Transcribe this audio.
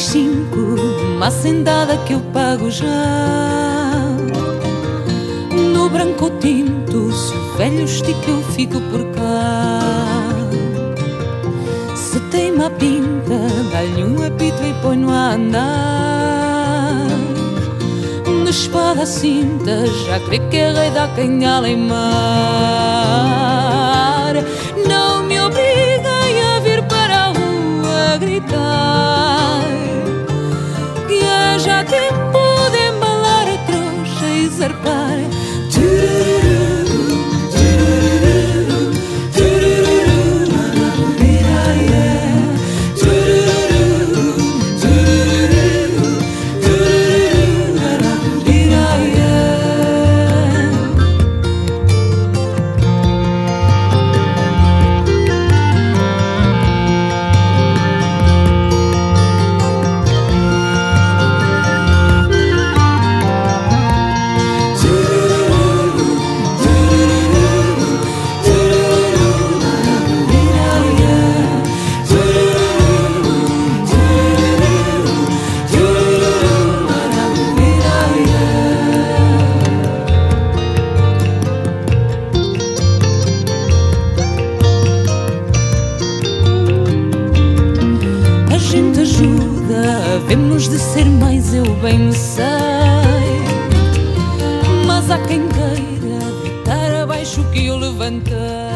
5, uma sentada que eu pago já. No branco ou tinto, se o velho estica eu fico por cá. Se tem uma pinta, dá-lhe um apito e põe-no a andar. De espada à cinta, já crê que é rei da canhala em mar. Não me obriguem a vir para a rua gritar que é já tempo de embalar a trouxa e zarpar. Havemos de ser mais, eu bem sei, mas há quem queira deitar abaixo o que eu levantei.